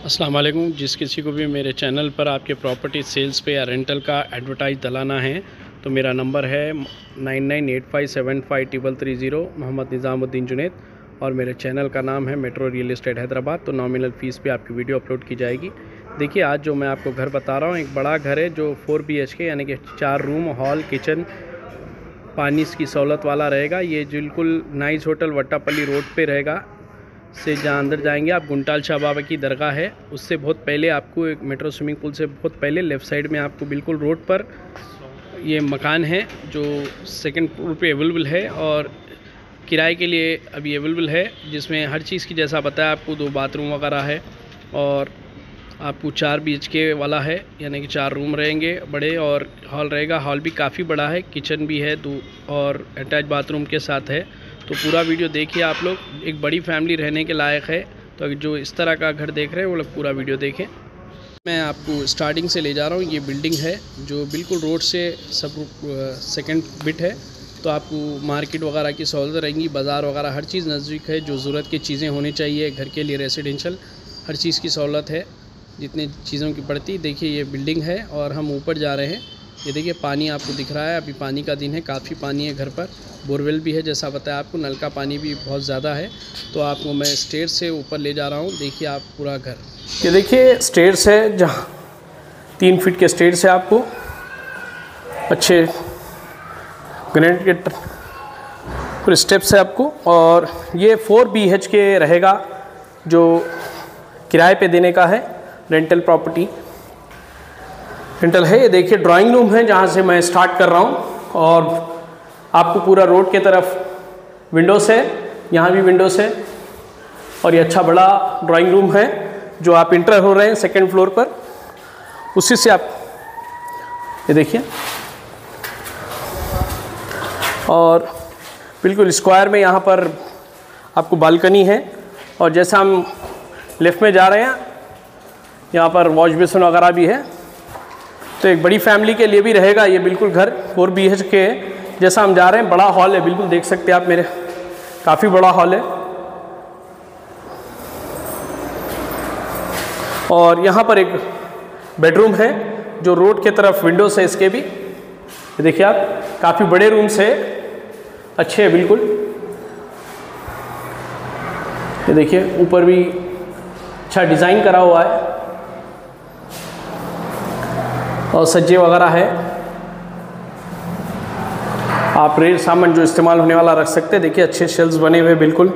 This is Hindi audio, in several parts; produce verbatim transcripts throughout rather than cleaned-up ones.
अस्सलाम वालेकुम। जिस किसी को भी मेरे चैनल पर आपके प्रॉपर्टी सेल्स पे या रेंटल का एडवर्टाइज डलाना है तो मेरा नंबर है nine nine eight five seven five triple three zero. Mohammed Nizamuddin Junaid और मेरे चैनल का नाम है मेट्रो रियल एस्टेट हैदराबाद। तो नॉमिनल फ़ीस पे आपकी वीडियो अपलोड की जाएगी। देखिए, आज जो मैं आपको घर बता रहा हूँ, एक बड़ा घर है जो फोर बी एच के यानी कि चार रूम, हॉल, किचन, पानी की सहूलत वाला रहेगा। ये बिल्कुल नाइस होटल वट्टापल्ली रोड पे रहेगा। से जहाँ अंदर जाएंगे आप, गुंटाल शाह बाबा की दरगाह है, उससे बहुत पहले आपको एक मेट्रो स्विमिंग पूल से बहुत पहले लेफ़्ट साइड में आपको बिल्कुल रोड पर ये मकान है जो सेकंड फ्लोर पे अवेलेबल है और किराए के लिए अभी अवेलेबल है, जिसमें हर चीज़ की जैसा बताया आपको दो बाथरूम वगैरह है और आपको चार बी एच के वाला है, यानी कि चार रूम रहेंगे बड़े और हॉल रहेगा। हॉल भी काफ़ी बड़ा है, किचन भी है दो और अटैच बाथरूम के साथ है। तो पूरा वीडियो देखिए आप लोग, एक बड़ी फैमिली रहने के लायक है। तो जो इस तरह का घर देख रहे हैं वो लोग पूरा वीडियो देखें। मैं आपको स्टार्टिंग से ले जा रहा हूँ। ये बिल्डिंग है जो बिल्कुल रोड से सब सेकंड बिट है, तो आपको मार्केट वगैरह की सहूलत रहेंगी, बाज़ार वगैरह हर चीज़ नज़दीक है। जो ज़रूरत की चीज़ें होनी चाहिए घर के लिए, रेसिडेंशियल हर चीज़ की सहूलत है जितनी चीज़ों की पड़ती। देखिए, ये बिल्डिंग है और हम ऊपर जा रहे हैं। ये देखिए, पानी आपको दिख रहा है, अभी पानी का दिन है, काफ़ी पानी है घर पर। बोरवेल भी है, जैसा बताया आपको, नल का पानी भी बहुत ज़्यादा है। तो आपको मैं स्टेयर से ऊपर ले जा रहा हूँ। देखिए आप पूरा घर, ये देखिए स्टेयर्स है, जहाँ तीन फीट के स्टेयर्स है। आपको अच्छे ग्रेनाइट के पूरे स्टेप्स है आपको। और ये फोर बी एच के रहेगा, जो किराए पे देने का है, रेंटल प्रॉपर्टी रेंटल है। ये देखिए ड्राइंग रूम है जहाँ से मैं स्टार्ट कर रहा हूँ और आपको पूरा रोड के तरफ विंडोज़ है, यहाँ भी विंडोज़ है। और ये अच्छा बड़ा ड्राइंग रूम है जो आप इंटर हो रहे हैं सेकंड फ्लोर पर, उसी से आप ये देखिए। और बिल्कुल स्क्वायर में यहाँ पर आपको बालकनी है। और जैसा हम लेफ़्ट में जा रहे हैं, यहाँ पर वॉश बेसिन वगैरह भी है। तो एक बड़ी फैमिली के लिए भी रहेगा ये बिल्कुल घर। फोर बी एच के जैसा हम जा रहे हैं, बड़ा हॉल है, बिल्कुल देख सकते हैं आप मेरे, काफ़ी बड़ा हॉल है। और यहाँ पर एक बेडरूम है जो रोड के तरफ विंडोज़ है इसके भी। ये देखिए आप, काफ़ी बड़े रूम्स है, अच्छे हैं बिल्कुल। ये देखिए ऊपर भी अच्छा डिज़ाइन करा हुआ है और सज्जे वगैरह है। आप रेयर सामान जो इस्तेमाल होने वाला रख सकते हैं। देखिए अच्छे शेल्व्स बने हुए बिल्कुल।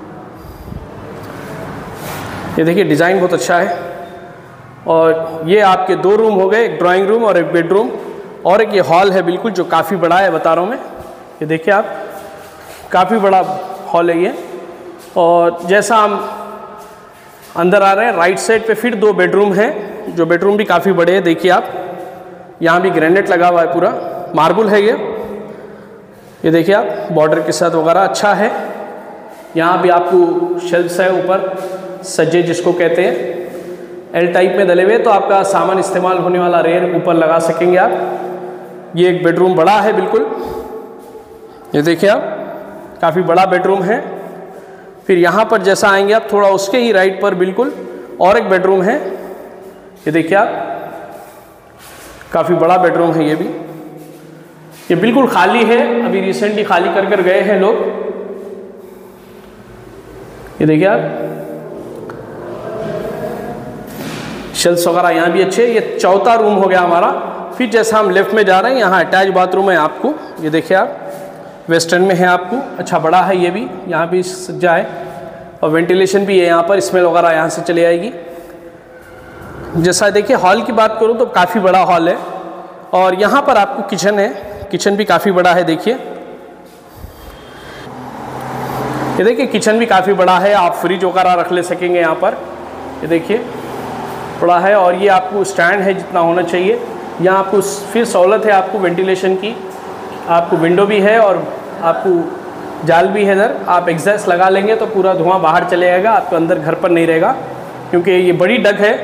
ये देखिए डिज़ाइन बहुत अच्छा है। और ये आपके दो रूम हो गए, एक ड्राइंग रूम और एक बेडरूम, और एक ये हॉल है बिल्कुल जो काफ़ी बड़ा है, बता रहा हूँ मैं। ये देखिए आप, काफ़ी बड़ा हॉल है ये। और जैसा हम अंदर आ रहे हैं, राइट साइड पे फिर दो बेडरूम हैं, जो बेडरूम भी काफ़ी बड़े हैं। देखिए आप, यहाँ भी ग्रेनाइट लगा हुआ है, पूरा मार्बल है ये। ये देखिए आप, बॉर्डर के साथ वगैरह अच्छा है। यहाँ भी आपको शेल्फ्स है ऊपर, सज्जे जिसको कहते हैं, एल टाइप में डले हुए, तो आपका सामान इस्तेमाल होने वाला रेयर ऊपर लगा सकेंगे आप। ये एक बेडरूम बड़ा है बिल्कुल। ये देखिए आप, काफ़ी बड़ा बेडरूम है। फिर यहाँ पर जैसा आएंगे आप, थोड़ा उसके ही राइट पर बिल्कुल और एक बेडरूम है। ये देखिए आप, काफ़ी बड़ा बेडरूम है ये भी। ये बिल्कुल खाली है, अभी रिसेंटली खाली कर कर गए हैं लोग। ये देखिए आप, शेल्फ्स वगैरह यहाँ भी अच्छे। ये चौथा रूम हो गया हमारा। फिर जैसा हम लेफ्ट में जा रहे हैं, यहाँ अटैच बाथरूम है आपको। ये देखिए आप, वेस्टर्न में है आपको, अच्छा बड़ा है ये भी। यहाँ भी सज्जा है और वेंटिलेशन भी है यहाँ पर, स्मेल वगैरह यहाँ से चली आएगी। जैसा देखिए हॉल की बात करूँ तो काफ़ी बड़ा हॉल है। और यहाँ पर आपको किचन है, किचन भी काफ़ी बड़ा है। देखिए ये देखिए किचन भी काफ़ी बड़ा है, आप फ्रिज वगैरह रख ले सकेंगे यहाँ पर। ये देखिए बड़ा है। और ये आपको स्टैंड है जितना होना चाहिए। यहाँ आपको फिर सहूलत है आपको वेंटिलेशन की, आपको विंडो भी है और आपको जाल भी है इधर। आप एग्जॉस्ट लगा लेंगे तो पूरा धुआं बाहर चले जाएगा, आपको अंदर घर पर नहीं रहेगा, क्योंकि ये बड़ी डक है।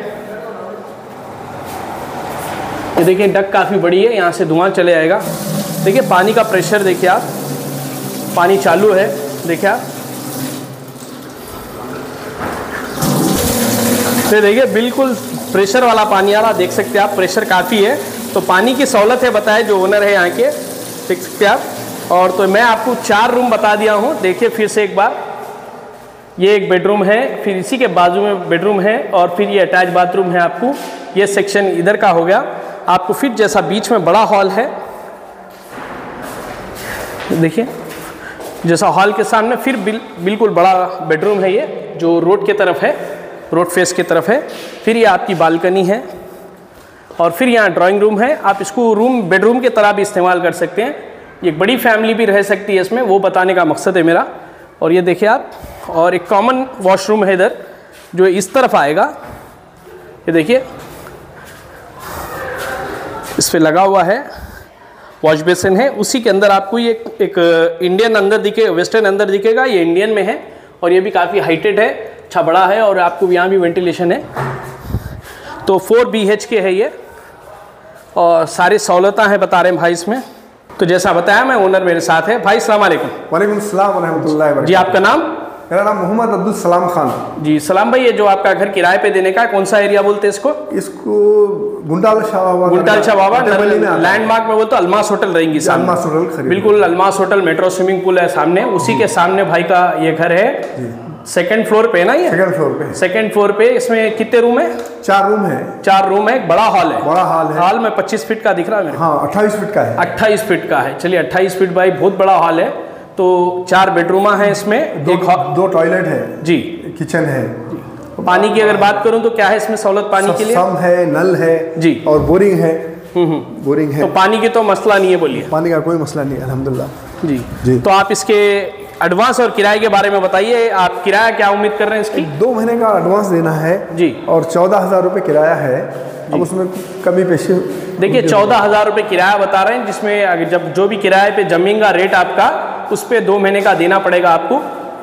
ये देखिए डक काफ़ी बड़ी है, यहाँ से धुआं चले जाएगा। देखिए पानी का प्रेशर देखिए आप, पानी चालू है, देखिए आप। तो देखिए बिल्कुल प्रेशर वाला पानी आ रहा, देख सकते हैं आप, प्रेशर काफ़ी है। तो पानी की सहूलत है, बताए जो ओनर है यहाँ के, देख सकते हैं आप। और तो मैं आपको चार रूम बता दिया हूँ, देखिए फिर से एक बार। ये एक बेडरूम है, फिर इसी के बाजू में बेडरूम है, और फिर ये अटैच बाथरूम है आपको। ये सेक्शन इधर का हो गया आपको। फिर जैसा बीच में बड़ा हॉल है, देखिए जैसा हॉल के सामने फिर बिल, बिल्कुल बड़ा बेडरूम है, ये जो रोड के तरफ है, रोड फेस की तरफ है। फिर ये आपकी बालकनी है, और फिर यहाँ ड्राइंग रूम है। आप इसको रूम बेडरूम के तरह भी इस्तेमाल कर सकते हैं। ये बड़ी फैमिली भी रह सकती है इसमें, वो बताने का मकसद है मेरा। और ये देखिए आप, और एक कॉमन वॉशरूम है इधर जो इस तरफ आएगा, ये देखिए इस पे लगा हुआ है, वॉश बेसिन है। उसी के अंदर आपको ये एक, एक इंडियन अंदर दिखे, वेस्टर्न अंदर दिखेगा, ये इंडियन में है, और ये भी काफ़ी हाइटेड है, अच्छा बड़ा है, और आपको यहाँ भी वेंटिलेशन है। तो फोर बी एच के है ये, और सारी सहूलतें हैं बता रहे हैं भाई इसमें। तो जैसा बताया मैं, ओनर मेरे साथ है। भाई अस्सलाम वालेकुम। वालेकुम सलाम व रहमतुल्लाहि व बरकातहू। जी आपका नाम? मेरा नाम मोहम्मद अब्दुल सलाम खान। जी सलाम भाई, ये जो आपका घर किराए पे देने का, कौन सा एरिया बोलते हैं इसको? इसको गुंडाल शाह बाबा, गुंडाल शाह बाबा लैंडमार्क में, वो तो अलमास होटल रहेंगी सामने, अलमास होटल, बिल्कुल Almas hotel, metro swimming pool है सामने, उसी के सामने भाई का ये घर है। सेकंड फ्लोर पे है ना ये? सेकंड फ्लोर पे। सेकंड फ्लोर पे। इसमें कितने रूम है? चार रूम है। चार रूम है, एक बड़ा हॉल है। बड़ा हॉल है। हॉल में पच्चीस फीट का दिख रहा है मेरे? हाँ, अट्ठाईस फीट का है। अट्ठाईस फीट का है। चलिए अट्ठाईस फीट भाई, बहुत बड़ा हॉल है। तो चार बेडरूम है इसमें, दो, दो टॉयलेट है जी, किचन है। पानी की अगर बात करूं तो क्या है इसमें सहूलत पानी के लिए? सम है, नल है जी, और बोरिंग है। बोरिंग है। तो पानी की तो मसला नहीं है, बोलिए। पानी का कोई मसला नहीं है अल्हम्दुलिल्लाह। जी जी। तो आप इसके एडवांस और किराए के बारे में बताइए, आप किराया क्या उम्मीद कर रहे हैं इसकी? दो महीने का एडवांस देना है जी, और चौदह हज़ार रुपये किराया है। अब उसमें कमी पेशी, देखिए चौदह हज़ार रुपये किराया बता रहे हैं, जिसमें अगर जब जो भी किराए पे जमीन का रेट आपका, उस पर दो महीने का देना पड़ेगा आपको।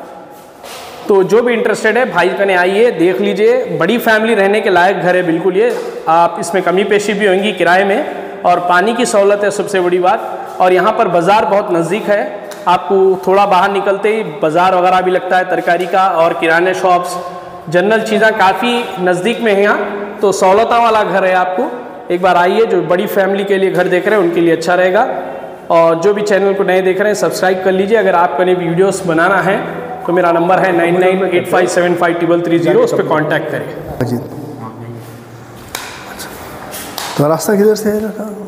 तो जो भी इंटरेस्टेड है भाई कने आइए, देख लीजिए, बड़ी फैमिली रहने के लायक घर है बिल्कुल ये। आप इसमें कमी पेशी भी होंगी किराए में, और पानी की सहूलत है सबसे बड़ी बात। और यहाँ पर बाज़ार बहुत नज़दीक है, आपको थोड़ा बाहर निकलते ही बाज़ार वगैरह भी लगता है, तरकारी का, और किराने शॉप्स, जनरल चीज़ें काफ़ी नज़दीक में है यहाँ। तो सहूलतों वाला घर है आपको। एक बार आइए, जो बड़ी फैमिली के लिए घर देख रहे हैं उनके लिए अच्छा रहेगा। और जो भी चैनल को नए देख रहे हैं सब्सक्राइब कर लीजिए। अगर आपको नई वीडियोस बनाना है तो मेरा नंबर है nine nine eight five seven five triple three zero, उस पर कॉन्टैक्ट करें। तो रास्ता किधर से है?